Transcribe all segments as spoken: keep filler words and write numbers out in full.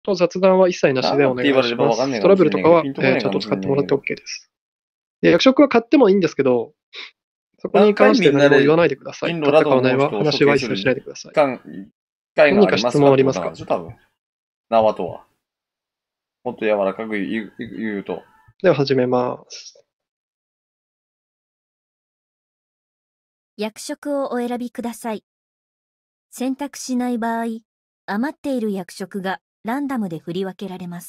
と雑談は一切なしでお願いします。トラブルとかは、えー、ちゃんと使ってもらって OK です。で役職は買ってもいいんですけど、そこに関して何も言わないでください。買った買わないは話は一切しないでください。何か質問ありますか？ 多分。縄とは。もっと柔らかく言う、言うと。 では始めます。 役職をお選びください。選択しない場合、余っている役職がランダムで振り分けられます。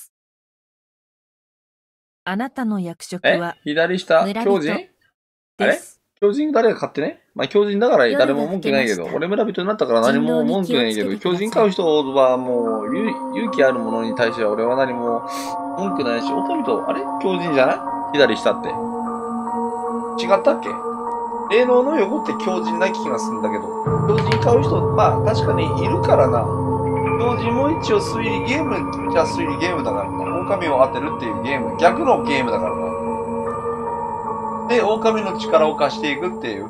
あなたの役職はえ左下、狂人あれ狂人誰が買ってねまあ狂人だから誰も文句ないけど、俺村人になったから何も文句ないけど、狂人買う人はもう勇気あるものに対しては俺は何も文句ないし、狼と、あれ狂人じゃない左下って。違ったっけ霊能の横って狂人な気がするんだけど、狂人買う人、まあ確かにいるからな。狂人も一応推理ゲームじゃ推理ゲームだからな。狼を当てるっていうゲーム、逆のゲームだからな。で、狼の力を貸していくっていう。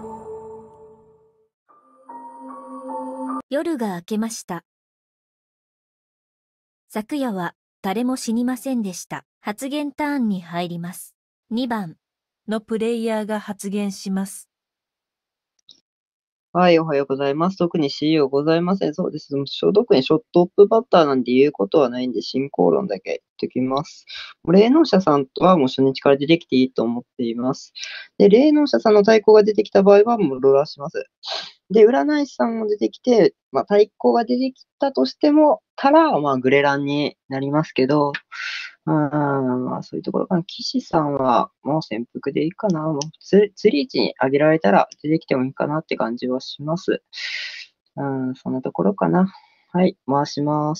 夜が明けました。昨夜は誰も死にませんでした。発言ターンに入ります。にばんのプレイヤーが発言します。 はい、おはようございます。特に シーイーオー ございません。そうです。特にショットオップバッターなんて言うことはないんで、進行論だけ言ってきます。霊能者さんとはもう初日から出てきていいと思っています。で、霊能者さんの対抗が出てきた場合はもうローラーします。で、占い師さんも出てきて、まあ、対抗が出てきたとしても、たら、まあ、グレランになりますけど、うん、まあ、そういうところかな。騎士さんは、もう潜伏でいいかな。もう釣り位置に上げられたら出てきてもいいかなって感じはします。うん、そんなところかな。はい、回します。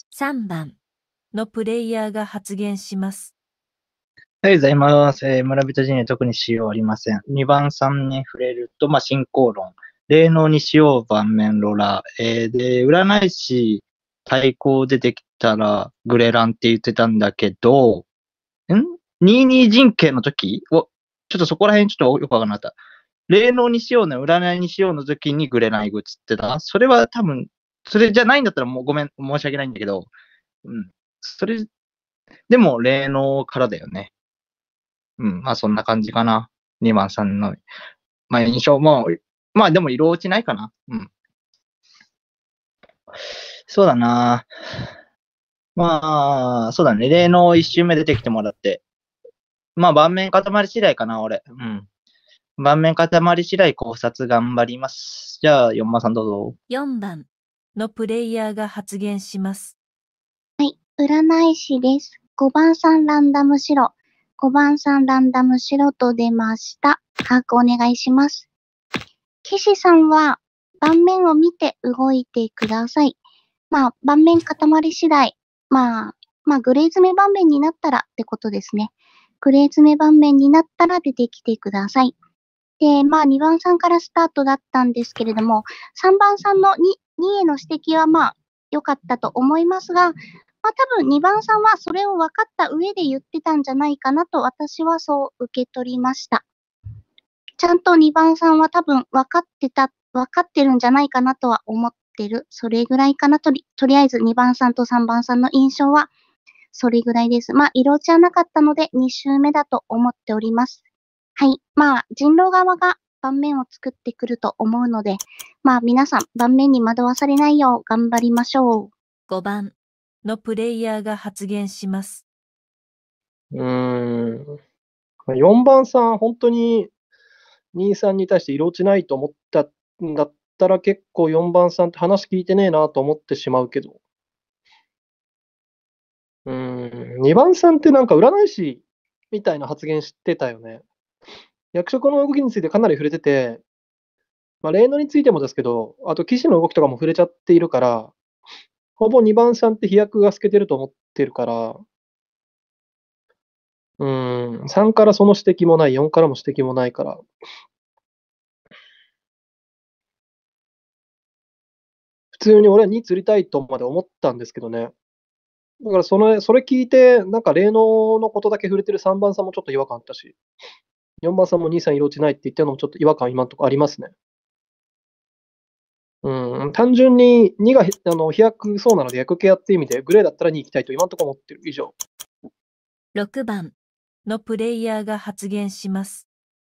さんばんのプレイヤーが発言します。 おはようございます。えー、村人陣営特に使用ありません。にばんさんに触れると、まあ、進行論。霊能にしよう盤面ロラー。えー、で、占い師対抗出てきたらグレランって言ってたんだけど、ん ?にじゅうに 陣形の時お、ちょっとそこら辺ちょっとよくわからなかった。霊能にしようね、占いにしようの時にグレラン行くっつってた。それは多分、それじゃないんだったらもうごめん、申し訳ないんだけど、うん。それ、でも霊能からだよね。うん、まあそんな感じかな。にばんさんの、まあ印象も、まあでも色落ちないかな。うん。そうだな。まあ、そうだね。例の一周目出てきてもらって。まあ盤面固まり次第かな、俺。うん。盤面固まり次第考察頑張ります。じゃあ、よんばんさんどうぞ。 よんばんのプレイヤーが発言します。 はい、占い師です。ごばんさんランダム白。ごばんさんランダム白と出ました。把握お願いします。騎士さんは盤面を見て動いてください。まあ、盤面固まり次第。まあ、まあ、グレー詰め盤面になったらってことですね。グレー詰め盤面になったら出てきてください。で、まあ、にばんさんからスタートだったんですけれども、さんばんさんの に, にへの指摘はまあ、良かったと思いますが、まあ多分にばんさんはそれを分かった上で言ってたんじゃないかなと私はそう受け取りました。ちゃんとにばんさんは多分分かってた、分かってるんじゃないかなとは思ってる。それぐらいかなとり、とりあえずにばんさんとさんばんさんの印象はそれぐらいです。まあ色落ちはなかったのでに周目だと思っております。はい。まあ人狼側が盤面を作ってくると思うので、まあ皆さん盤面に惑わされないよう頑張りましょう。 ごばんのプレイヤーが発言します。 うーん。よんばんさん、本当ににさんに対して色落ちないと思ったんだったら結構よんばんさんって話聞いてねえなと思ってしまうけど。うーん。にばんさんってなんか占い師みたいな発言してたよね。役職の動きについてかなり触れてて、まあ、霊能についてもですけど、あと騎士の動きとかも触れちゃっているから、ほぼにばんさんって飛躍が透けてると思ってるから、うーん、さんからその指摘もない、よんからも指摘もないから、普通に俺はに釣りたいとまで思ったんですけどね。だからその、それ聞いて、なんか霊能のことだけ触れてるさんばんさんもちょっと違和感あったし、よんばんさんもにさん色落ちないって言ってるのもちょっと違和感今のところありますね。うん、 ん、単純ににがあの飛躍そうなので役系やっていう意味で、グレーだったらに行きたいと今のところ思ってる。以上。 ろくばんのプレイヤーが発言します。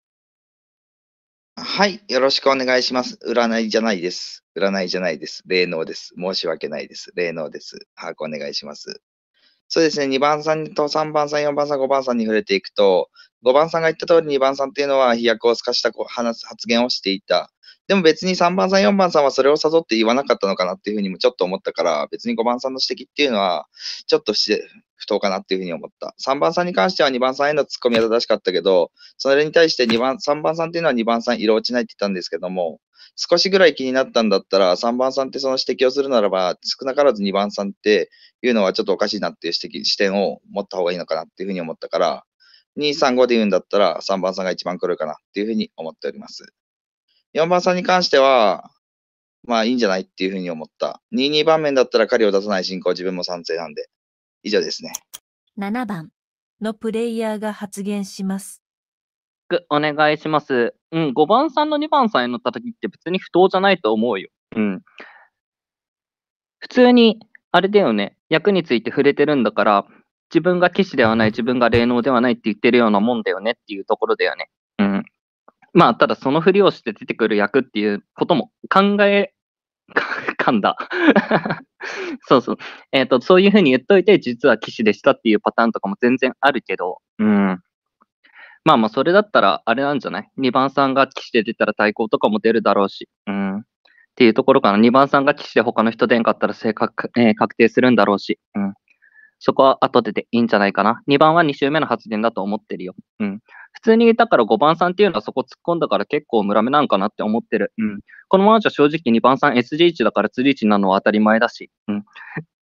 はい、よろしくお願いします。占いじゃないです。占いじゃないです。霊能です。申し訳ないです。霊能です。把握お願いします。そうですね、にばんさんとさんばんさん、よんばんさん、ごばんさんに触れていくと、ごばんさんが言った通りにばんさんっていうのは飛躍を透かしたこう話す発言をしていた。でも別にさんばんさん、よんばんさんはそれを誘って言わなかったのかなっていうふうにもちょっと思ったから、別にごばんさんの指摘っていうのは、ちょっと不自不当かなっていうふうに思った。さんばんさんに関してはにばんさんへのツッコミは正しかったけど、それに対してにばん、さんばんさんっていうのはにばんさん色落ちないって言ったんですけども、少しぐらい気になったんだったら、さんばんさんってその指摘をするならば、少なからずにばんさんっていうのはちょっとおかしいなっていう指摘、視点を持った方がいいのかなっていうふうに思ったから、に、さん、ごで言うんだったらさんばんさんが一番来るかなっていうふうに思っております。よんばんさんに関しては、まあいいんじゃないっていうふうに思った。に、に番面だったら狩りを出さない進行自分も賛成なんで。以上ですね。 ななばんのプレイヤーが発言します。 お願いします。うん、ごばんさんのにばんさんへの叩きって別に不当じゃないと思うよ。うん。普通に、あれだよね、役について触れてるんだから、自分が騎士ではない、自分が霊能ではないって言ってるようなもんだよねっていうところだよね。うん。まあ、ただそのふりをして出てくる役っていうことも考え、噛んだ。そうそう。えっと、そういうふうに言っといて、実は騎士でしたっていうパターンとかも全然あるけど、うん。まあまあ、それだったら、あれなんじゃない ?に 番さんが騎士で出たら対抗とかも出るだろうし、うん。っていうところかな。にばんさんが騎士で他の人出んかったら正確、えー、確定するんだろうし、うん。そこは後ででいいんじゃないかな。にばんはに週目の発言だと思ってるよ。うん。普通に、だからごばんさんっていうのはそこ突っ込んだから結構村目なんかなって思ってる。うん。このままじゃ正直にばんさん エスジーいち だからツリーいちになるのは当たり前だし。うん。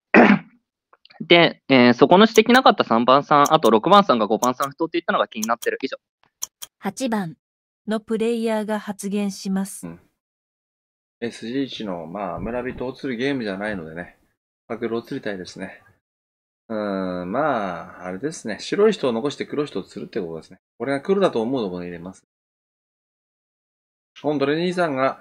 で、えー、そこの指摘なかったさんばんさん、あとろくばんさんがごばんさん不当って言ったのが気になってる。以上。 はちばんのプレイヤーが発言します。 うん、エスジーいち の、まあ、村人を釣るゲームじゃないのでね、パクルを釣りたいですね。うーん、まあ、あれですね。白い人を残して黒い人を釣るってことですね。これが黒だと思うところに入れます。今度レニーさんが、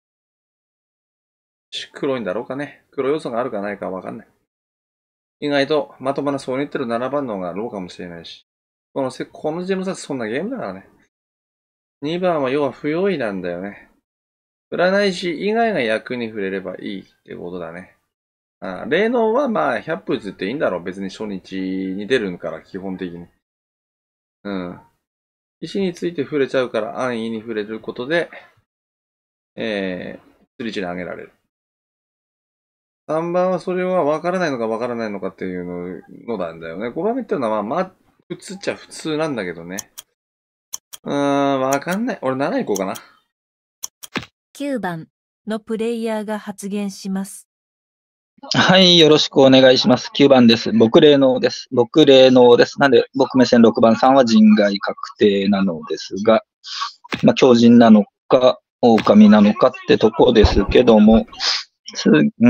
黒いんだろうかね。黒要素があるかないかわかんない。意外とまともなそうに言ってるななばんの方がローかもしれないし。このせ、このジェムサスそんなゲームだからね。にばんは要は不用意なんだよね。占い師以外が役に触れればいいってことだね。あ、霊能はまあひゃっぷ打つっていいんだろう。別に初日に出るから、基本的に。うん。石について触れちゃうから安易に触れることで、えー、釣り値に上げられる。さんばんはそれは分からないのか分からないのかっていうのなんだよね。ごばんめっていうのはまあ、まあ、普通っちゃ普通なんだけどね。うーん、分かんない。俺なな行こうかな。 きゅうばんのプレイヤーが発言します。 はい、よろしくお願いします。きゅうばんです。僕霊能です。僕霊能です。なんで、僕目線ろくばんさんは人外確定なのですが、まあ、狂人なのか、狼なのかってとこですけども、うん、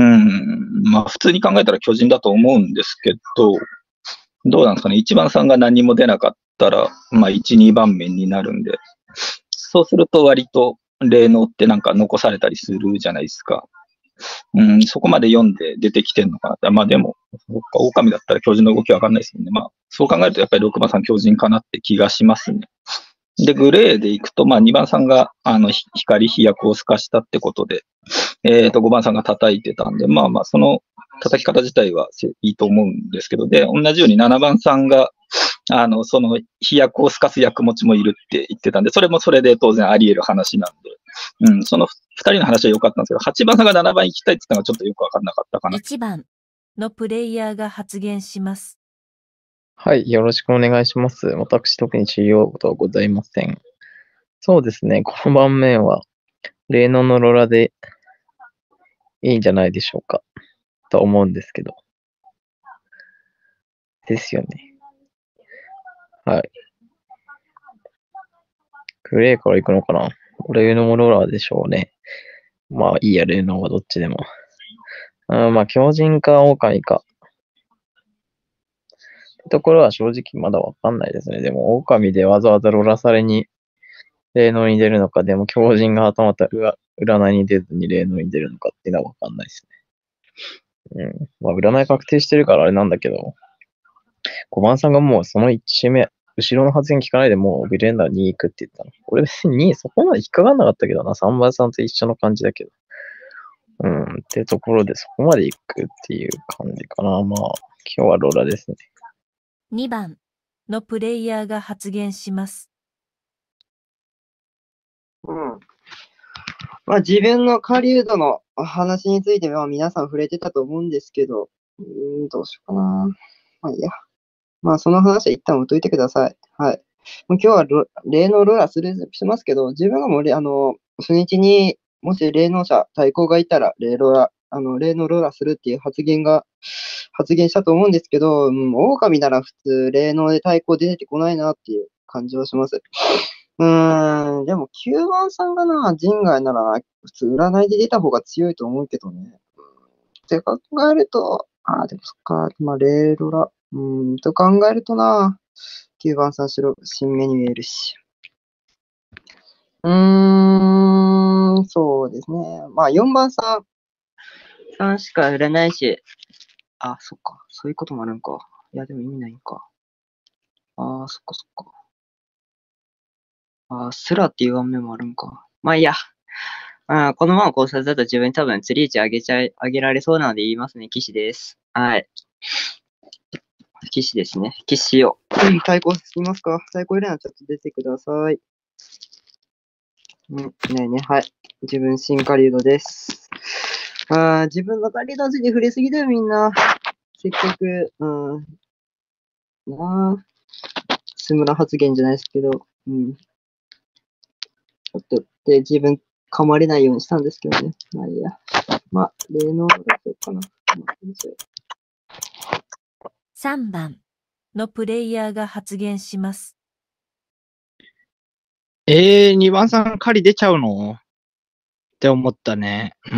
まあ、普通に考えたら巨人だと思うんですけど、どうなんですかね。いちばんさんが何も出なかったら、まあ、いち、にばんめになるんで、そうすると割と霊能ってなんか残されたりするじゃないですか。うん、そこまで読んで出てきてんのかなって。まあでも、狼だったら巨人の動きわかんないですもんね。まあ、そう考えるとやっぱりろくばんさん巨人かなって気がしますね。で、グレーでいくと、まあにばんさんが、あの、光飛躍を透かしたってことで、えっと、ごばんさんが叩いてたんで、まあまあ、その叩き方自体はいいと思うんですけど、で、同じようにななばんさんが、あの、その飛躍を透かす役持ちもいるって言ってたんで、それもそれで当然あり得る話なんで、うん、そのふたりの話は良かったんですけど、はちばんさんがななばん行きたいって言ったのがちょっとよくわかんなかったかな。 いちばんのプレイヤーが発言します。 はい、よろしくお願いします。私、特に知りようことはございません。そうですね、この盤面は、霊能のロラでいいんじゃないでしょうか、と思うんですけど。ですよね。はい。グレーから行くのかな。霊能ローラーでしょうね。まあいいや、霊能はどっちでも。あまあ、狂人か狼か。ところは正直まだわかんないですね。でも、狼でわざわざロラサレに霊能に出るのか、でも狂人が頭たうわ占いに出ずに霊能に出るのかっていうのはわかんないですね。うん。まあ、占い確定してるからあれなんだけど、ごばんさんがもうそのいち周目、後ろの発言聞かないでもうビレンダーに行くって言ったの。俺別ににそこまで引っかかんなかったけどな、さんばんさんと一緒の感じだけど。うん、ってところでそこまで行くっていう感じかな。まあ、今日はローラですね。 にばんのプレイヤーが発言します。 うん。まあ自分の狩人の話については皆さん触れてたと思うんですけど、うーん、どうしようかな。まあいいや。まあその話は一旦置いといてください。はい。もう今日はロ霊能ローラーするしますけど、自分がもうれあの、初日にもし霊能者対抗がいたら霊ローラ、あの、霊能ローラーするっていう発言が、発言したと思うんですけど、うん、狼なら普通霊能で対抗出てこないなっていう感じはします。うーん、でもきゅうばんさんがな、人外なら普通占いで出た方が強いと思うけどね。って考えると、ああ、でもそっか、まあ、レーロラ、うーん、と考えるとな、きゅうばんさん白、新目に見えるし。うーん、そうですね。まあ、よんばんさん、さんしか売れないし、あ、そっか、そういうこともあるんか。いや、でも意味ないんか。ああ、そっかそっか。ああ、スラっていう盤面もあるんか。まあいいや。あこのまま考察だと自分多分釣り位置上げちゃい、上げられそうなので言いますね。騎士です。はい。騎士ですね。騎士を。対抗しますか？対抗入れならちょっと出てください。うん、ねえね、はい。自分、新狩人です。あ自分の狩人に触れすぎだよ、みんな。せっかく、うん。なあ。スムラ発言じゃないですけど、うん。ちょっと、で、自分、噛まれないようにしたんですけどね。まあいいや。まあ、霊能どうしようかな。まあ、いいですよ。 さんばんのプレイヤーが発言します。 えー、にばんさん狩り出ちゃうのって思ったね。うん。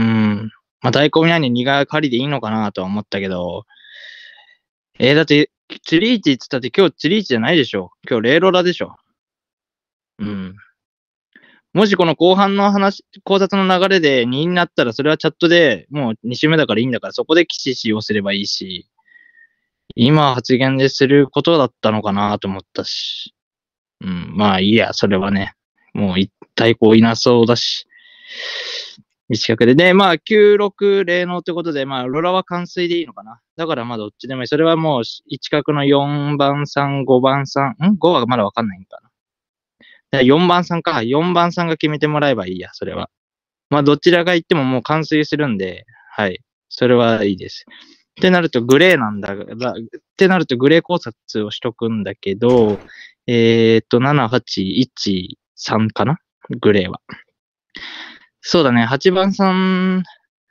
まあ、大根屋ににが狩りでいいのかなとは思ったけど、えー、だって、釣り位置って言ったって今日釣り位置じゃないでしょ。今日レーロラでしょ。うん。もしこの後半の話、考察の流れでにになったら、それはチャットでもうに週目だからいいんだから、そこで騎士使用すればいいし、今発言ですることだったのかなと思ったし。うん、まあいいや、それはね。もう一対抗いなそうだし。短くで。で、まあきゅうろく霊能ってことで、まあロラは完遂でいいのかな。だからまあどっちでもいい。それはもういち角のよんばんさん、ごばんさん、ん ?ご はまだわかんないんかな。よんばんさんか。よんばんさんが決めてもらえばいいや、それは。まあどちらが言ってももう完遂するんで、はい。それはいいです。ってなるとグレーなんだが、ってなるとグレー考察をしとくんだけど、えー、っと、なな、はち、いち、さんかなグレーは。そうだね、はちばんさん、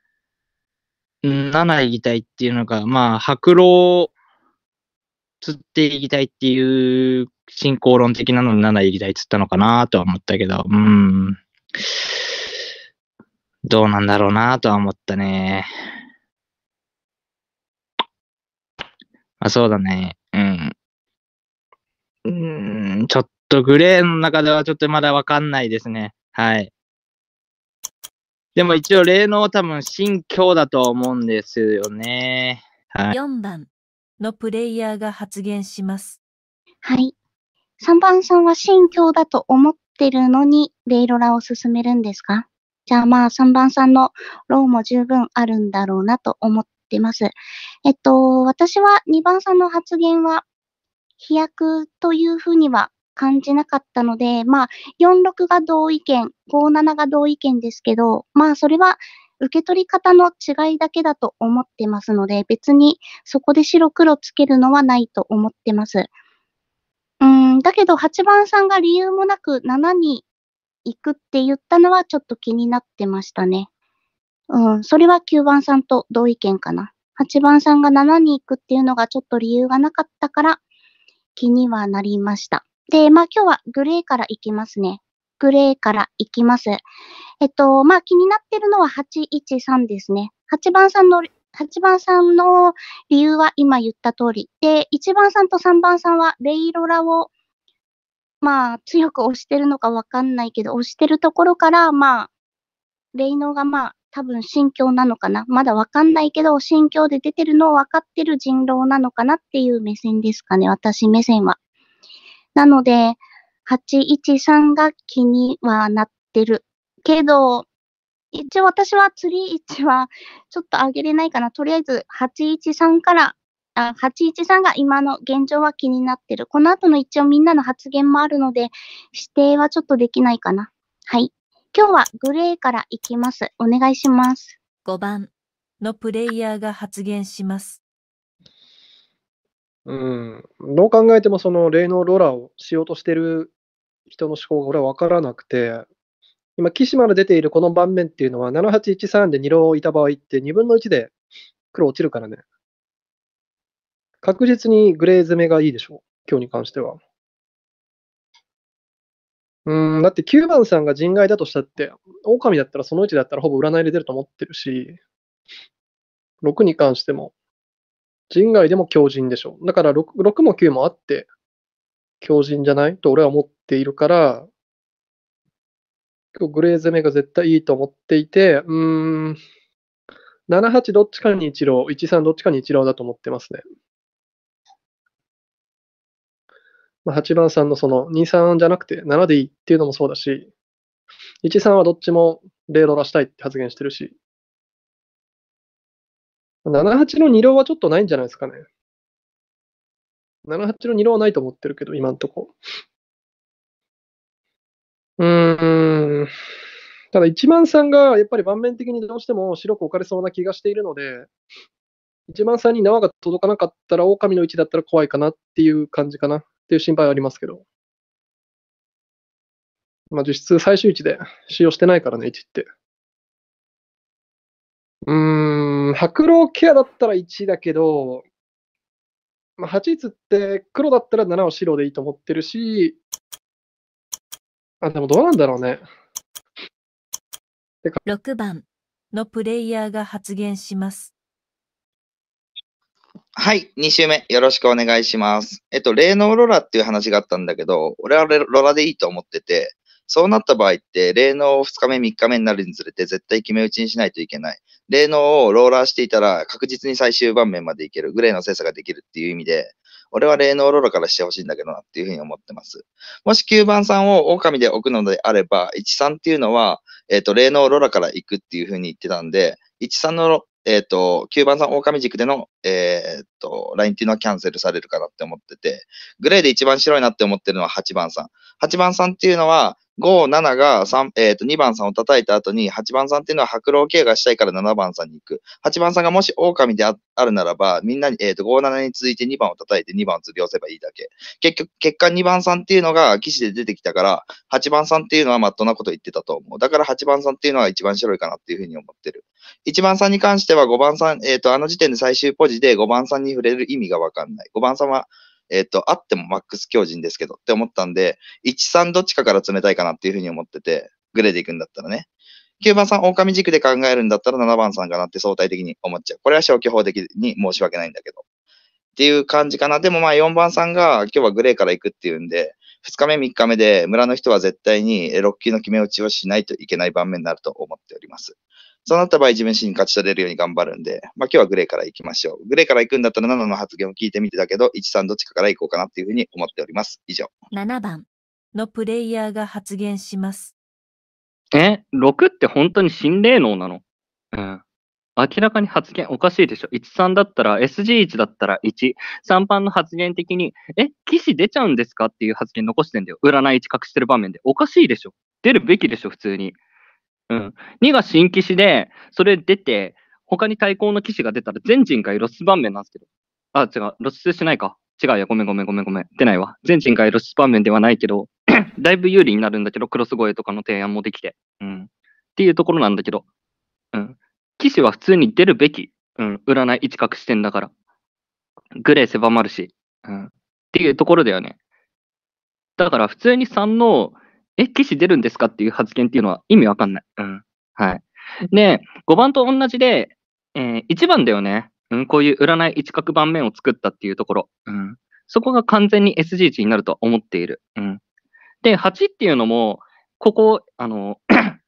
なな行きたいっていうのが、まあ、白狼釣っていきたいっていう進行論的なのでなな行きたいっつったのかなとは思ったけど、うーん。どうなんだろうなとは思ったね。あ、そうだね。うん。うーん、ちょっとグレーの中ではちょっとまだわかんないですね。はい。でも一応霊能多分新教だと思うんですよね。はい。 よんばんのプレイヤーが発言します。 はい。さんばんさんは新教だと思ってるのに、レイロラを進めるんですか？じゃあまあさんばんさんのローも十分あるんだろうなと思ってます。えっと、私はにばんさんの発言は飛躍というふうには感じなかったので、まあよんろくが同意見、ごななが同意見ですけど、まあそれは受け取り方の違いだけだと思ってますので、別にそこで白黒つけるのはないと思ってます。うーん、だけどはちばんさんが理由もなくななに行くって言ったのはちょっと気になってましたね。うん、それはきゅうばんさんと同意見かな。はちばんさんがななに行くっていうのがちょっと理由がなかったから気にはなりました。で、まあ今日はグレーから行きますね。グレーから行きます。えっと、まあ気になってるのははちいちさんですね。はちばんさんのはちばんさんの理由は今言った通り。で、いちばんさんとさんばんさんはレイロラを、まあ強く押してるのかわかんないけど、押してるところから、まあ、 レイノがまあ、多分新境なのかな。まだわかんないけど、新境で出てるのを分かってる人狼なのかなっていう目線ですかね、私目線は。なので、はちいちさんが気にはなってる。けど、一応私はツリーいちはちょっと上げれないかな。とりあえずはちいちさんから、あはちいちさんが今の現状は気になってる。この後の一応みんなの発言もあるので、指定はちょっとできないかな。はい。今日はグレーからいきます。お願いします。 ごばんのプレイヤーが発言します。 うん。どう考えてもその霊能ローラをしようとしてる人の思考が俺は分からなくて、今、岸まで出ているこの盤面っていうのは、ななはちいちさんでに浪いた場合ってにぶんのいちで黒落ちるからね。確実にグレー攻めがいいでしょう。今日に関しては。うん、だってきゅうばんさんが人外だとしたって、狼だったらその位置だったらほぼ占いで出ると思ってるし、ろくに関しても、人外でも強人でしょ。だから 6, 6もきゅうもあって、強人じゃないと俺は思っているから、グレー攻めが絶対いいと思っていて、うーん、ななはちどっちかにいち浪、いちさんどっちかにいち浪だと思ってますね。まあ、はちばんさんのそのにさんじゃなくてななでいいっていうのもそうだし、いちさんはどっちもレーロラしたいって発言してるし、ななはちのに浪はちょっとないんじゃないですかね。ななはちのに浪はないと思ってるけど、今んとこ。うーん。ただいちばんさんがやっぱり盤面的にどうしても白く置かれそうな気がしているので、いちばんさんに縄が届かなかったら狼の位置だったら怖いかなっていう感じかなっていう心配はありますけど。まあ実質最終位置で使用してないからね、いちって。うーん、白狼ケアだったらいちだけど、まあ、はちつって黒だったらななは白でいいと思ってるし、あ、でもどうなんだろうね。 ろくばんのプレイヤーが発言します。 はい、に週目、よろしくお願いします。えっと、霊能ロラっていう話があったんだけど、俺はレロラでいいと思ってて、そうなった場合って、霊能ふつかめ、みっかめになるにつれて絶対決め打ちにしないといけない。霊能をローラーしていたら確実に最終盤面までいける。グレーの精査ができるっていう意味で、俺は霊能ローラからしてほしいんだけどなっていうふうに思ってます。もしきゅうばんさんを狼で置くのであれば、いちさんっていうのは、えっと、霊能ローラから行くっていうふうに言ってたんで、いちさんのえっ、と、きゅうばんさん狼軸での、えっ、と、ラインっていうのはキャンセルされるかなって思ってて、グレーで一番白いなって思ってるのははちばんさん。はちばんさんっていうのは、ご、なながさん、えっ、と、にばんさんを叩いた後に、はちばんさんっていうのは白狼系がしたいからななばんさんに行く。はちばんさんがもし狼で あ, あるならば、みんなに、えっ、と、ご、ななに続いてにばんを叩いてにばんを釣り寄せばいいだけ。結局、結果にばんさんっていうのが騎士で出てきたから、はちばんさんっていうのはまっとうなこと言ってたと思う。だからはちばんさんっていうのは一番白いかなっていうふうに思ってる。いちばんさんに関してはごばんさん、えっ、と、あの時点で最終ポジでごばんさんに触れる意味がわかんない。ごばんさんは、えっ、と、あってもマックス強靭ですけどって思ったんで、いち、さんどっちかから冷たいかなっていうふうに思ってて、グレーで行くんだったらね。きゅうばんさん、狼軸で考えるんだったらななばんさんかなって相対的に思っちゃう。これは消去法的に申し訳ないんだけど。っていう感じかな。でもまあよんばんさんが今日はグレーから行くっていうんで、ふつかめ、みっかめで村の人は絶対にろっ級の決め打ちをしないといけない場面になると思っております。そうなった場合、自分自身に勝ち取れるように頑張るんで、まあ今日はグレーから行きましょう。グレーから行くんだったらななの発言を聞いてみてたけど、いち、さんどっちかから行こうかなっていうふうに思っております。以上。 ななばんのプレイヤーが発言します。 え、ろくって本当に新霊能なの？うん。明らかに発言おかしいでしょ。いち、さんだったら、エスジーいち だったらいち、さんばんの発言的に、え、騎士出ちゃうんですかっていう発言残してんだよ。占いいち隠してる場面で。おかしいでしょ。出るべきでしょ、普通に。うん。にが新騎士で、それ出て、他に対抗の騎士が出たら全人外露出盤面なんですけど。あ、違う、露出しないか。違うや、ごめんごめんごめんごめん。出ないわ。全人外露出盤面ではないけど、だいぶ有利になるんだけど、クロス越えとかの提案もできて。うん。っていうところなんだけど。うん。騎士は普通に出るべき。うん。占いいち隠してんだから。グレー狭まるし。うん。っていうところだよね。だから普通にさんの、え、騎士出るんですかっていう発言っていうのは意味わかんない。うん。はい。で、ごばんと同じで、えー、いちばんだよね。うん、こういう占い一角盤面を作ったっていうところ。うん。そこが完全に エスジー 値になると思っている。うん。で、はちっていうのも、ここ、あの、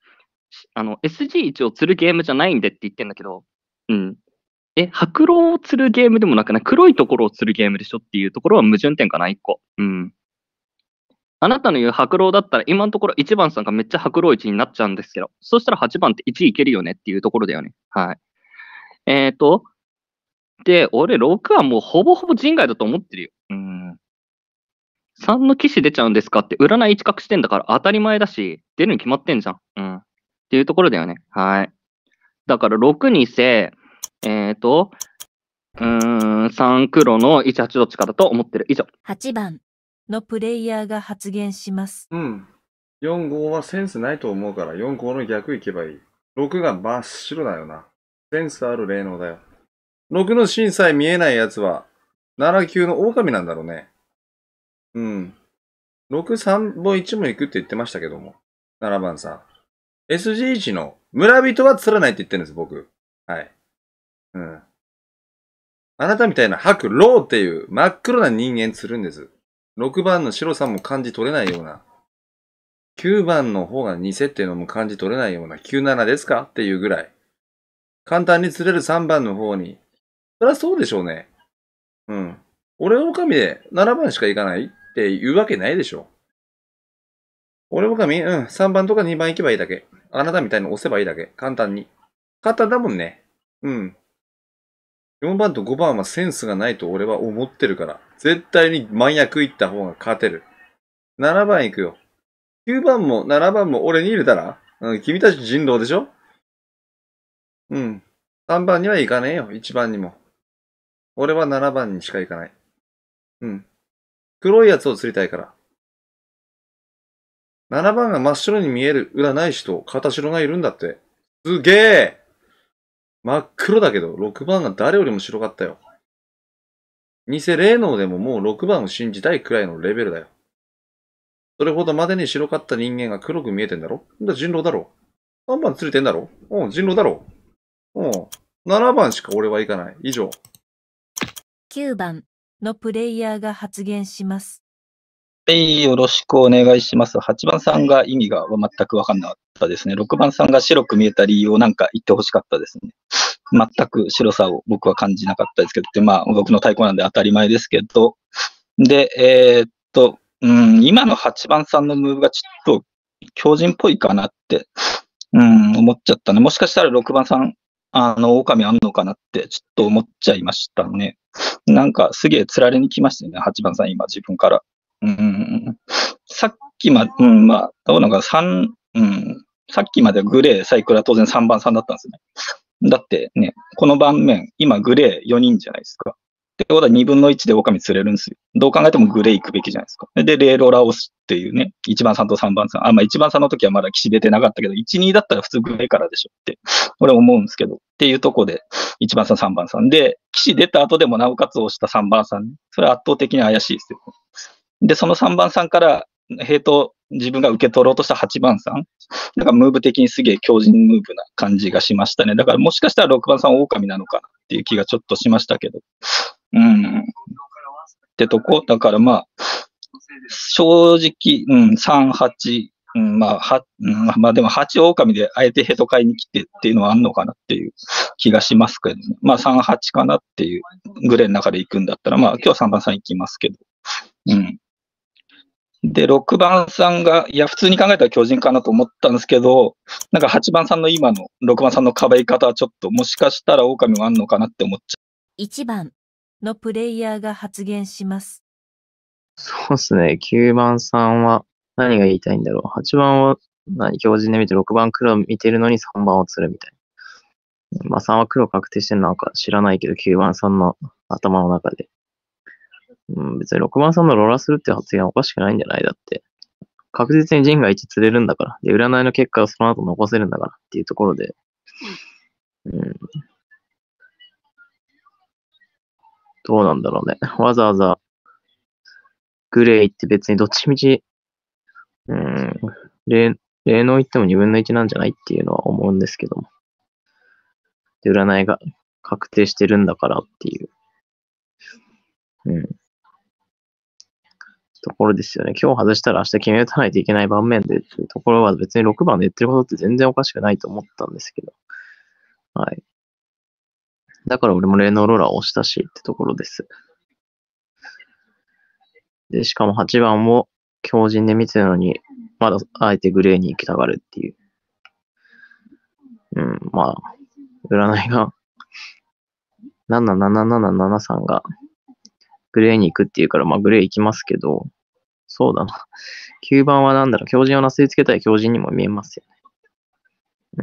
あの、エスジーいち を釣るゲームじゃないんでって言ってんだけど、うん。え、白狼を釣るゲームでもなくない？黒いところを釣るゲームでしょっていうところは矛盾点かな、一個。うん。あなたの言う白狼だったら、今のところいちばんさんがめっちゃ白狼いちになっちゃうんですけど、そしたらはちばんっていちいけるよねっていうところだよね。はい。えっ、ー、と、で、俺ろくはもうほぼほぼ人外だと思ってるよ。うん。さんの騎士出ちゃうんですかって占い一隠してんだから当たり前だし、出るに決まってんじゃん。うん。っていうところだよね。はい。だからろくにせ、えっ、ー、と、うーん、さん黒のいちはちどっちかだと思ってる。以上。 はちばんのプレイヤーが発言します。 うん。よん、ごはセンスないと思うから、よん、ごの逆行けばいい。ろくが真っ白だよな。センスある霊能だよ。ろくの芯さえ見えないやつは、なな、きゅうの狼なんだろうね。うん。ろく、さんもいちも行くって言ってましたけども。ななばんさん。エスジーいち の村人は釣らないって言ってるんです、僕。はい。うん。あなたみたいな白ローっていう真っ黒な人間釣るんです。ろくばんの白さも感じ取れないような。きゅうばんの方がに設定のも感じ取れないような。きゅうななですかっていうぐらい。簡単に釣れるさんばんの方に。そりゃそうでしょうね。うん。俺狼でななばんしか行かないって言うわけないでしょ。俺狼、うん、さんばんとかにばん行けばいいだけ。あなたみたいに押せばいいだけ。簡単に。簡単だもんね。うん。よんばんとごばんはセンスがないと俺は思ってるから。絶対に真逆行った方が勝てる。ななばん行くよ。きゅうばんもななばんも俺に入れたら、うん、君たち人狼でしょ？うん。さんばんには行かねえよ。いちばんにも。俺はななばんにしか行かない。うん。黒いやつを釣りたいから。ななばんが真っ白に見える占い師と片白がいるんだって。すげえ！真っ黒だけど、ろくばんが誰よりも白かったよ。偽霊能でももうろくばんを信じたいくらいのレベルだよ。それほどまでに白かった人間が黒く見えてんだろ？だ人狼だろ？ さん 番釣れてんだろ？うん、人狼だろ？うん。ななばんしか俺は行かない。以上。 きゅうばんのプレイヤーが発言します。 はい、よろしくお願いします。はちばんさんが意味が全く分かんなかったですね。ろくばんさんが白く見えた理由をなんか言ってほしかったですね。全く白さを僕は感じなかったですけど、でまあ僕の太鼓なんで当たり前ですけど、で、えー、っと、うん、今のはちばんさんのムーブがちょっと強靭っぽいかなって、うん、思っちゃったね。もしかしたらろくばんさん、あの、狼あんのかなってちょっと思っちゃいましたね。なんかすげえ釣られに来ましたよね、はちばんさん今自分から。うん、さっきまで、うん、まあ、どうなんかさん、うん、さっきまでグレー、サイクルは当然さんばんさんだったんですね。だってね、この盤面、今グレーよにんじゃないですか。ってことはにぶんのいちで狼釣れるんですよ。どう考えてもグレー行くべきじゃないですか。で、レーロラオスっていうね、いちばんさんとさんばんさん。あ、まあいちばんさんの時はまだ騎士出てなかったけど、いち、にだったら普通グレーからでしょって、俺思うんですけど。っていうとこで、いちばんさん、さんばんさん。で、騎士出た後でもなおかつ押したさんばんさん。それは圧倒的に怪しいですよ。で、そのさんばんさんから兵闘自分が受け取ろうとしたはちばんさん。なんかムーブ的にすげえ強靭ムーブな感じがしましたね。だからもしかしたらろくばんさん狼なのかなっていう気がちょっとしましたけど。うん。ってとこ。だからまあ、正直、うん、さん、はち、うん、まあ、は、うん、まあでもはち狼であえてヘト買いに来てっていうのはあんのかなっていう気がしますけどね。まあさん、はちかなっていうグレーの中で行くんだったら、まあ今日さんばんさん行きますけど。うん。で、ろくばんさんが、いや、普通に考えたら巨人かなと思ったんですけど、なんかはちばんさんの今のろくばんさんのかばい方はちょっと、もしかしたら狼もあんのかなって思っちゃう。 いちばんのプレイヤーが発言します。 そうですね。きゅうばんさんは何が言いたいんだろう。はちばんは何強靭で見てろくばん黒見てるのにさんばんを釣るみたいな。まあさんは黒確定してるのか知らないけど、きゅうばんさんの頭の中で。うん、別にろくばんさんのローラするって発言はおかしくないんじゃない？だって。確実に陣がいち釣れるんだから。で、占いの結果をその後残せるんだからっていうところで。うん。どうなんだろうね。わざわざ、グレーって別にどっちみち、うん、霊能言ってもにぶんのいちなんじゃないっていうのは思うんですけども。で、占いが確定してるんだからっていう。うん。 ところですよね。今日外したら明日決め打たないといけない盤面でっていうところは別にろくばんで言ってることって全然おかしくないと思ったんですけど。はい。だから俺もレーノーローラーを押したしってところです。で、しかもはちばんも強靭で見てるのに、まだあえてグレーに行きたがるっていう。うん、まあ、占いが、ななななななななさんがグレーに行くっていうから、まあグレー行きますけど、そうだな。きゅうばんはなんだろう、強靭をなすりつけたい強靭にも見えますよね。うん。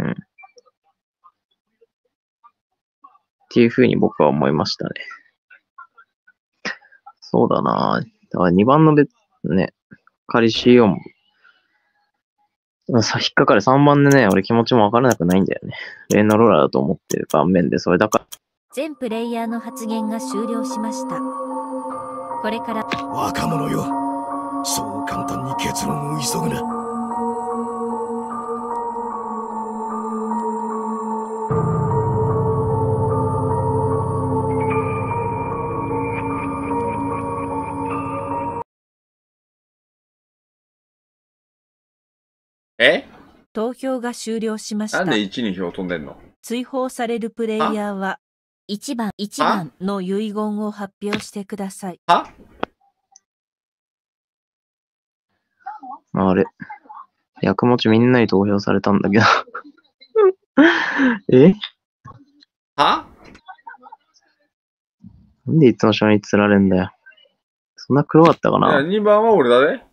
っていうふうに僕は思いましたね。そうだな。だからにばんの別、ね、カリシオも、さ、引っかかるさんばんでね、俺気持ちもわからなくないんだよね。レーノローラーだと思ってる盤面で、それだから。 全プレイヤーの発言が終了しました。これから。 若者よ。そう簡単に結論を急ぐな。 え投票が終了しました。 なんでいちに票飛んでんの？ 追放されるプレイヤーはいちばん、いちばんの遺言を発表してください。 はあれ。役持ちみんなに投票されたんだけど。えはなんでいつも初日釣られんだよ。そんな黒かったかいや、 な。 にばんは俺だね。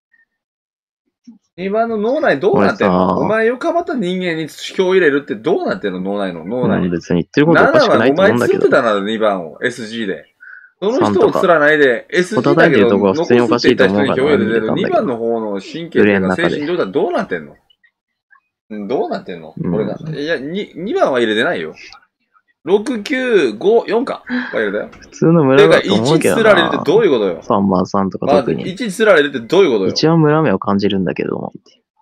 にばんの脳内どうなってんの？お前よかばった人間に票入れるってどうなってんの？脳内の、脳内に。 うん、別に言ってることおかしくないと思うんだけど。 ななはお前釣ってたな、にばんを。エスジー で。その人を釣らないで、エスジー だけど、残すって言った人に票入れてるにばんの方の神経というか精神状態どうなってんの？どうなってんの？俺が。いや、に、にばんは入れてないよ。ろく、きゅう、ご、よんか。は入れたよ。 普通の村だと思うけどな。 いち釣られるってどういうことよ。 さんばんさんとか特に。 いち釣られるってどういうことよ。 一番村目を感じるんだけど。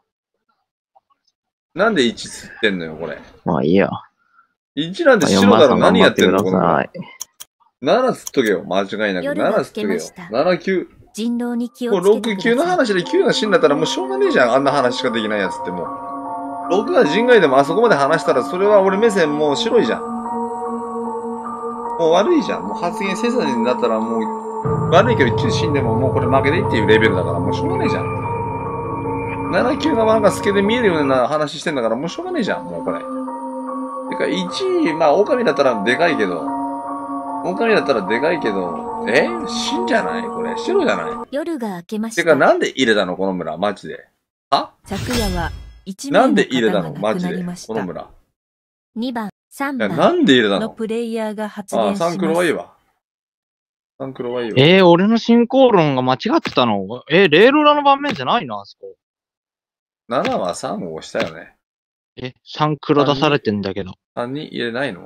なんでいち釣ってんのよ、これ。 まあいいや。 いちなんで白だろ、何やってんの、このはい。 なな釣っとけよ、間違いなく。なな釣っとけよ。なな、きゅう。 人狼に気をもうろく、きゅうの話できゅうが死んだったらもうしょうがねえじゃん。あんな話しかできないやつってもう。ろくが人外でもあそこまで話したら、それは俺目線もう白いじゃん。もう悪いじゃん。もう発言せずになったらもう、悪いけどきゅう死んでももうこれ負けでいいっていうレベルだからもうしょうがねえじゃん。なな、きゅうがなんか透けで見えるような話してんだからもうしょうがねえじゃん。もうこれ。てかいちい、まあ狼だったらでかいけど、狼だったらでかいけど、え死んじゃないこれ。白じゃない夜が明けました。 てかなんで入れたのこの村。マジで。は昨夜は一なん名ので入れたの方が亡くなマジでりました。 この村。 にばん、さんばんなんで入れたののプレイヤーが発ああ、 言します。 サンクロはいいわ。サンクロはいいわ。 えー、俺の進行論が間違ってたの？えー、レーロラの盤面じゃないのあそこ。 ななはさんを押したよね。 え、サンクロ出されてんだけど。 さんに入れないの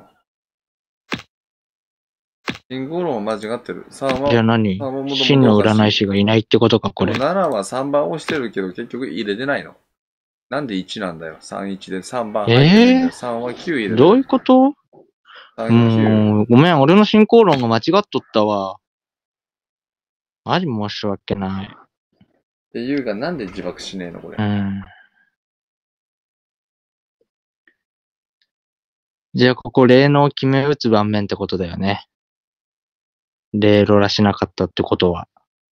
進行論は間違ってる。さんは。 じゃあ何？真の占い師がいないってことか、これ。 ななはさんばん押してるけど結局入れてないの。なんでいちなんだよ。さん、いちでさんばん入ってるんだよ。 えー、 さんはきゅう入れてる。 どういうこと？ さん、きゅう。 もう、ごめん、俺の進行論が間違っとったわ。マジ申し訳ない。 っていうか、なんで自爆しねえのこれ。 うん。じゃあ、ここ、霊能を決め打つ盤面ってことだよね。霊ロラしなかったってことは。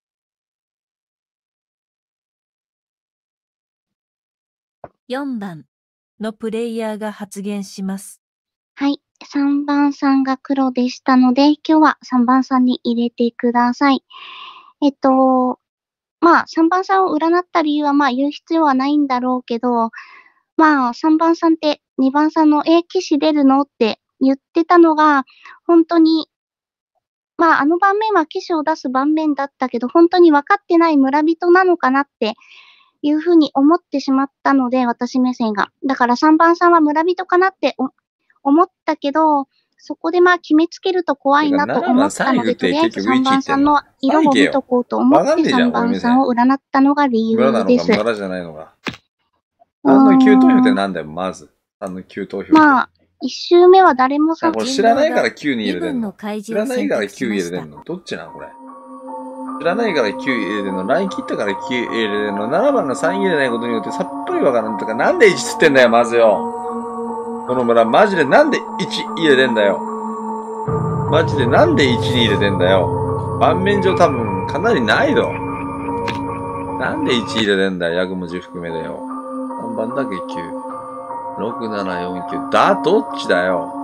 よんばんのプレイヤーが発言します。 はい。さんばんさんが黒でしたので、今日はさんばんさんに入れてください。えっと、まあ、さんばんさんを占った理由はまあ言う必要はないんだろうけど、まあ、さんばんさんってにばんさんのえ、騎士出るのって言ってたのが、本当に、まあ、あの盤面は騎士を出す盤面だったけど、本当に分かってない村人なのかなっていうふうに思ってしまったので、私目線が。だからさんばんさんは村人かなって思ったけど、そこでまあ決めつけると怖いなと思ったので、とりあえずさんばんさんの色を見とこうと思ってさんばんさんを占ったのが理由です。 村なのか村じゃないのか。さんのきゅう投票ってなんだよ、まず。さんのきゅう投票。 まあ、いち周目は誰もさ、 これ知らないからきゅうに入れてんの。知らないからきゅう入れてんの。どっちなのこれ。 知らないからきゅう入れてんの、ライン切ったからきゅう入れてんの、ななばんがさん入れないことによってさっぱりわからんとか、なんでいちつってんだよ、まずよ。この村、マジでなんでいち入れてんだよ。マジでなんでいちに入れてんだよ。盤面上多分かなり難易度。なんでいち入れてんだよ、役文字含めだよ。さんばんだけきゅう。ろく、なな、よん、きゅう。だ、どっちだよ。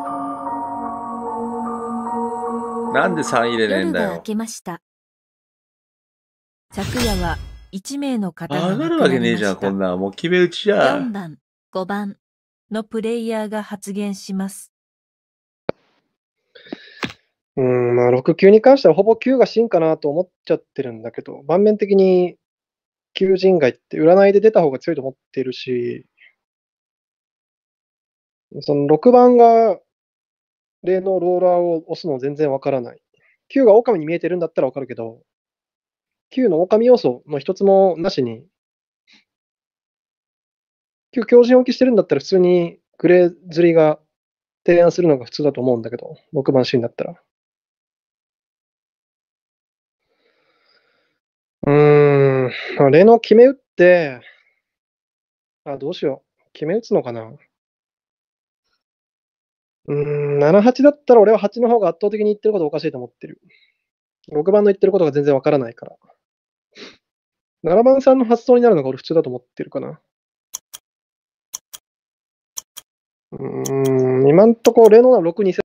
なんでさん入れねえんだよ。 夜が明けました。昨夜はいち名の方が上がるわけねえじゃん、こんなん。もう決め打ちじゃん。 よんばん、ごばんのプレイヤーが発言します。 うん、まあ、ろく、きゅうに関してはほぼきゅうが真かなと思っちゃってるんだけど、盤面的にきゅう人外って占いで出た方が強いと思ってるし、そのろくばんが例のローラーを押すの全然わからない。きゅうが狼に見えてるんだったらわかるけど、きゅうの狼要素の一つもなしに、きゅう強靭置きしてるんだったら普通にグレー釣りが提案するのが普通だと思うんだけど、ろくばんシーンだったら。うーん、まあ、例の決め打って、あ、どうしよう。決め打つのかな。うーん、なな、はちだったら俺ははちの方が圧倒的に言ってることおかしいと思ってる。ろくばんの言ってることが全然わからないから。ななばんさんの発想になるのが俺普通だと思ってるかな。うーん、今んとこ例のろくにせ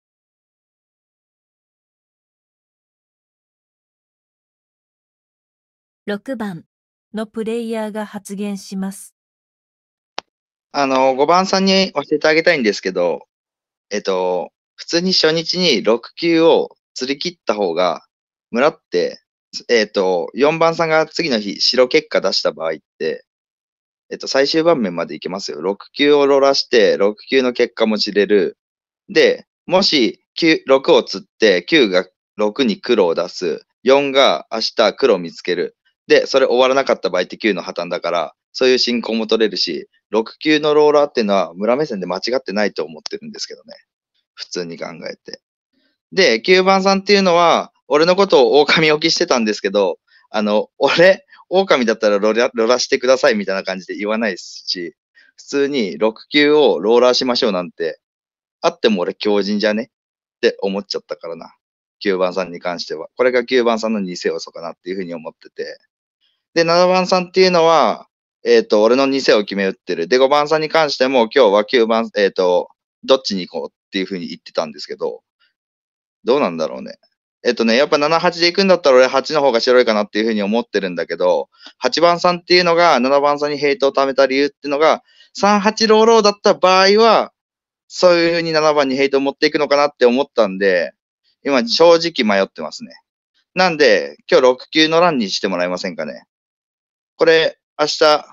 ろくばんのプレイヤーが発言します。 あの、ごばんさんに教えてあげたいんですけど、えっと、普通に初日にろく級を釣り切った方が、村って、えっと、よんばんさんが次の日白結果出した場合って、えっと、最終盤面までいけますよ。ろく級をローラして、ろく級の結果も知れる。で、もし、ろくを釣って、きゅうがろくに黒を出す。よんが明日黒を見つける。で、それ終わらなかった場合ってきゅうの破綻だから、そういう進行も取れるし、ろく級のローラーっていうのは村目線で間違ってないと思ってるんですけどね。普通に考えて。で、きゅうばんさんっていうのは、俺のことを狼置きしてたんですけど、あの、俺、狼だったらロラロラしてくださいみたいな感じで言わないですし、普通にろく級をローラーしましょうなんて、あっても俺強靭じゃねって思っちゃったからな。きゅうばんさんに関しては。これがきゅうばんさんの偽要素かなっていうふうに思ってて。で、ななばんさんっていうのは、えっ、と、俺の偽を決め打ってる。で、ごばんさんに関しても今日はきゅうばん、えっ、と、どっちに行こうっていうふうに言ってたんですけど、どうなんだろうね。えっとね、やっぱなな、はちで行くんだったら俺はちの方が白いかなっていうふうに思ってるんだけど、はちばんさんっていうのがななばんさんにヘイトを貯めた理由っていうのが、さん、はちローローだった場合は、そういうふうにななばんにヘイトを持っていくのかなって思ったんで、今正直迷ってますね。なんで、今日ろく級の欄にしてもらえませんかね。これ、明日、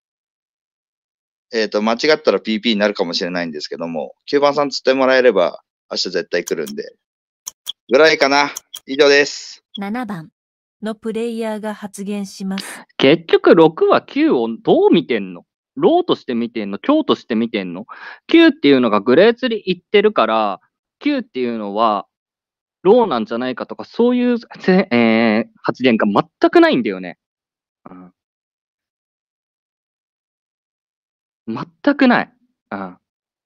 えっ、と、間違ったら ピーピー になるかもしれないんですけども、きゅうばんさん釣ってもらえれば、明日絶対来るんで。ぐらいかな。以上です。 ななばんのプレイヤーが発言します。 結局ろくはきゅうをどう見てんの？ローとして見てんの？強として見てんの？ きゅう っていうのがグレー釣りいってるから、きゅうっていうのはローなんじゃないかとか、そういう、えー、発言が全くないんだよね。うん、全くない。うん、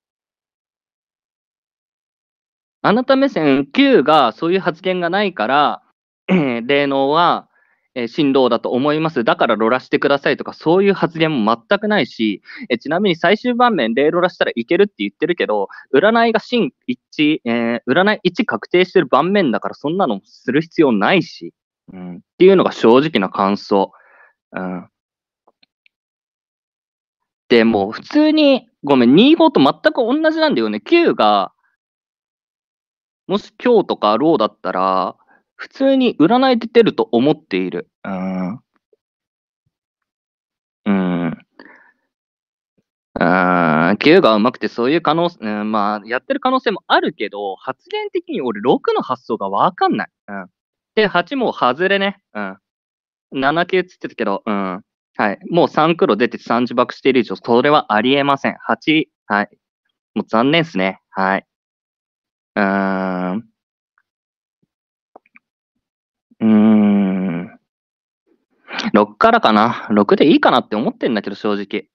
あなた目線きゅうがそういう発言がないから、えー、霊能は、えー、新郎だと思います。だからロラしてくださいとか、そういう発言も全くないし、えー、ちなみに最終盤面霊ロラしたらいけるって言ってるけど、占いが真一致、えー、占いいち確定してる盤面だからそんなのする必要ないし、うん、っていうのが正直な感想。うん、でも普通に、ごめん、に、ごと全く同じなんだよね。きゅうが、もし今日とかローだったら、普通に占い出てると思っている。うん。うん。うん。きゅうが上手くてそういう可能性、うん、まあ、やってる可能性もあるけど、発言的に俺ろくの発想がわかんない。うん。で、はちも外れね。うん。なな級つってたけど、うん。はい。もうさん黒出てさん自爆している以上、それはありえません。はち、はい。もう残念ですね。はい。うーん。うーん。 ろくからかな。ろくでいいかなって思ってんだけど、正直。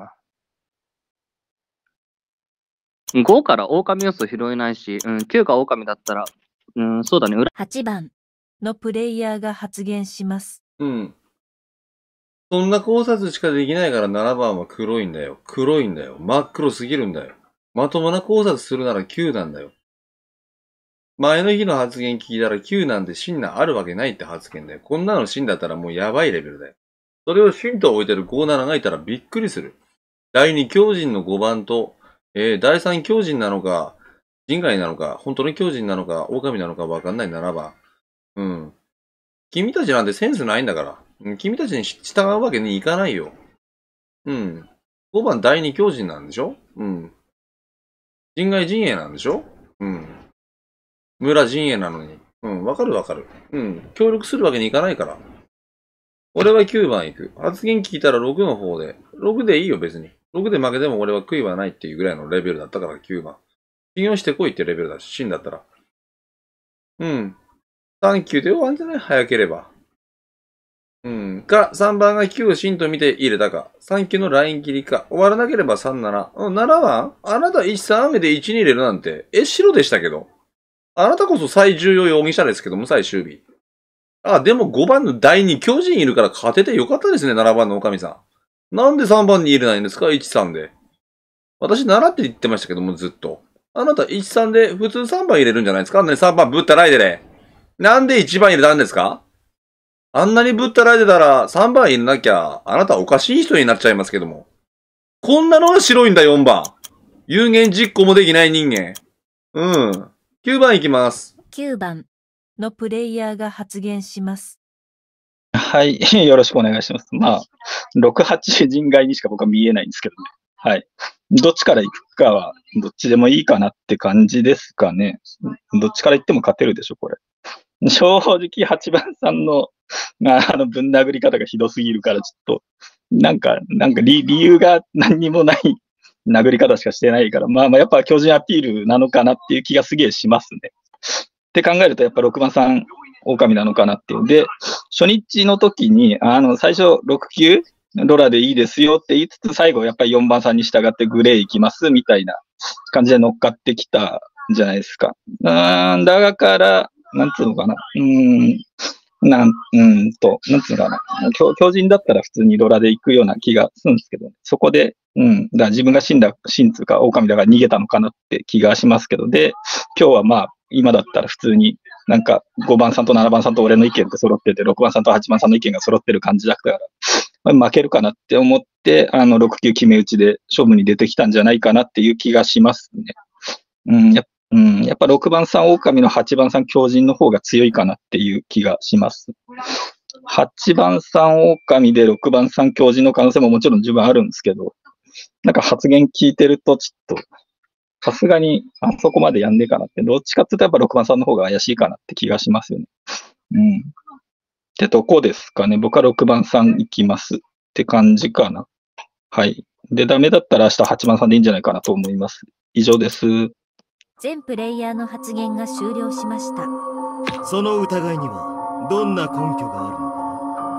うん。ごから狼要素拾えないし、うん、きゅうが狼だったら、うん、そうだね。裏はちばんのプレイヤーが発言します。 うん。そんな考察しかできないからななばんは黒いんだよ。黒いんだよ。真っ黒すぎるんだよ。まともな考察するならきゅうなんだよ。前の日の発言聞いたらきゅうなんて真なあるわけないって発言だよ。こんなの真だったらもうやばいレベルだよ。それを真と置いてるごなながいたらびっくりする。だいに強靭のごばんと、えー、だいさん強靭なのか、人外なのか、本当に強靭なのか、狼なのかわかんないななばん。うん。君たちなんてセンスないんだから。うん、君たちに従うわけにいかないよ。うん。ごばんだいに強靭なんでしょ？うん。人外陣営なんでしょ？うん。村陣営なのに。うん、わかるわかる。うん。協力するわけにいかないから。俺はきゅうばん行く。発言聞いたらろくの方で。ろくでいいよ別に。ろくで負けても俺は悔いはないっていうぐらいのレベルだったからきゅうばん。信用してこいってレベルだし、真だったら。うん。さんきゅうで終わんじゃない？早ければ。うん。か、さんばんがきゅうを真と見て入れたか。さんきゅうのライン切りか。終わらなければさんなな。うん、ななばん？あなたいちさん雨でいちに入れるなんて。え、白でしたけど。あなたこそ最重要容疑者ですけども、最終日。あ、でもごばんのだいに巨人いるから勝ててよかったですね、ななばんのおかみさん。なんでさんばんに入れないんですか？ いちさん で。私ななって言ってましたけども、ずっと。あなたいちさんで普通さんばん入れるんじゃないですか？ね、さんばんぶったらいでね。なんでいちばん入れたんですか？あんなにぶったらいでたらさんばん入れなきゃ、あなたおかしい人になっちゃいますけども。こんなのが白いんだ、よんばん。有言実行もできない人間。うん。きゅうばんいきます。 きゅうばんのプレイヤーが発言します。 はい。よろしくお願いします。まあ、ろく、はち人外にしか僕は見えないんですけどね。はい。どっちから行くかは、どっちでもいいかなって感じですかね。どっちから行っても勝てるでしょ、これ。正直はちばんさんの、あの、ぶん殴り方がひどすぎるから、ちょっと、なんか、なんか理、理由が何にもない殴り方しかしてないから、まあまあ、やっぱ巨人アピールなのかなっていう気がすげえしますね。って考えると、やっぱろくばんさん、狼なのかなっていう。で、初日の時に、あの、最初ろくきゅうロラでいいですよって言いつつ、最後やっぱりよんばんさんに従ってグレー行きますみたいな感じで乗っかってきたじゃないですか。うーん、だから、なんつうのかな。うーん、なん、うんと、なんつうのかな。強強靭だったら普通にロラで行くような気がするんですけど、そこで、うん、だから自分が死んだ、死んつうか狼だから逃げたのかなって気がしますけど、で、今日はまあ、今だったら普通になんかごばんさんとななばんさんと俺の意見って揃ってて、ろくばんさんとはちばんさんの意見が揃ってる感じだから、負けるかなって思って、あの、ろくきゅう決め打ちで勝負に出てきたんじゃないかなっていう気がしますね。うん、や, うん、やっぱろくばんさん狼のはちばんさん強靭の方が強いかなっていう気がします。はちばんさん狼でろくばんさん強靭の可能性ももちろん十分あるんですけど、なんか発言聞いてるとちょっと、さすがにあそこまでやんねえかなって、どっちかっていうとやっぱろくばんさんの方が怪しいかなって気がしますよね。うん。ってとこですかね。僕はろくばんさん行きますって感じかな。はい。で、ダメだったら明日はちばんさんでいいんじゃないかなと思います。以上です。 全プレイヤーの発言が終了しました。 その疑いにはどんな根拠があるのか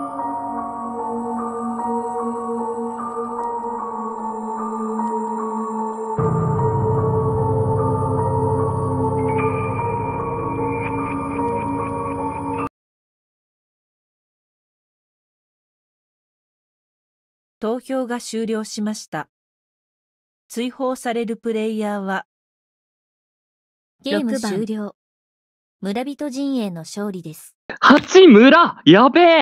投票が終了しました。追放されるプレイヤーは、ゲーム終了。村人陣営の勝利です。 八村やべえ